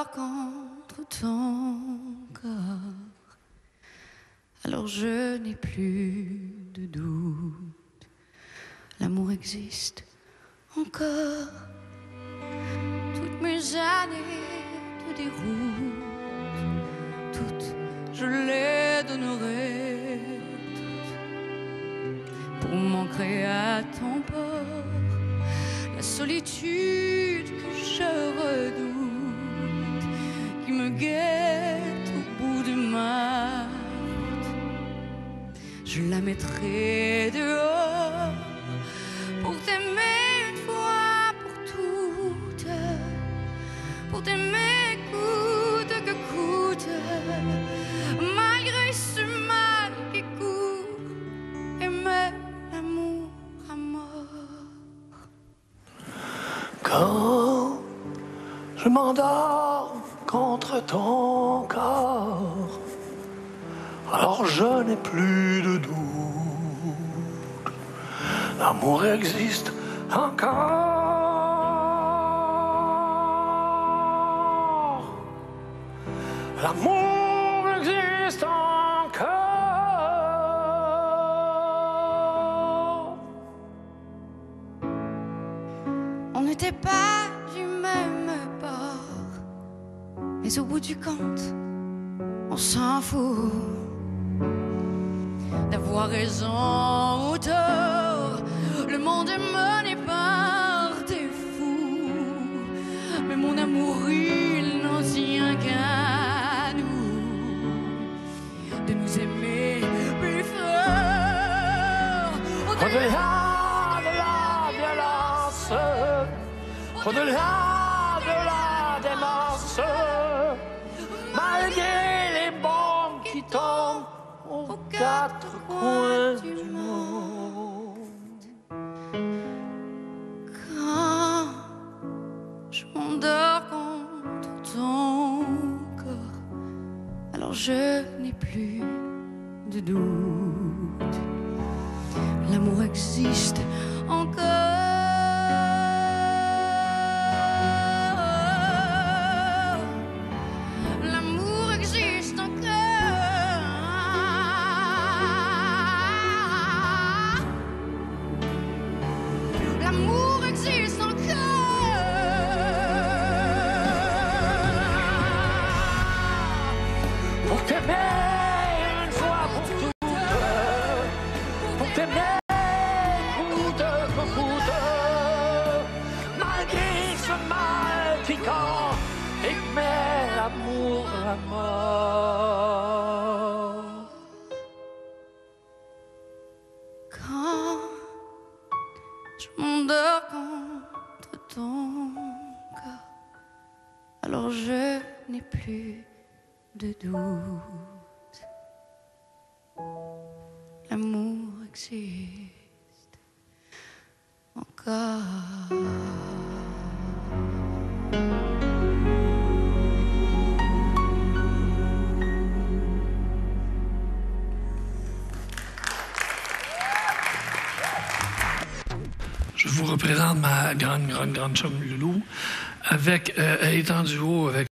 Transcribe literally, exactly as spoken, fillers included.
m'endors contre ton corps, alors je n'ai plus de doute. L'amour existe encore. Toutes mes années de déroute, toutes je les donnerai toutes pour m'ancrer à ton port. La solitude que je redoute, qui me guette au bout de ma route, je la mettrai dehors pour t'aimer une fois pour toutes, pour t'aimer coûte que coûte, malgré ce mal qui court, aimer l'amour à mort. Quand je m'endors contre ton corps, alors je n'ai plus de doute. L'amour existe encore. L'amour existe encore. On n'était pas du même bord, mais au bout du compte, on s'en fout d'avoir raison ou tort. Le monde est mené par des fous, mais mon amour il n'en tient qu'à nous de nous aimer plus fort. Au-delà de la violence, au-delà de la démence, malgré les bombes qui tombent aux quatre coins du monde. Quand je m'endors contre ton corps, alors je n'ai plus de doute. L'amour existe encore. L'amour existe encore. L'amour existe encore. Pour t'aimer une fois pour toutes, pour t'aimer coûte que coûte, malgré ce mal piquant, aimer l'amour à mort. Quand je m'endors contre ton corps, alors je n'ai plus de doute. L'amour existe encore. Je vous représente ma grande, grande, grande chum Loulou. Avec, euh, elle est en duo avec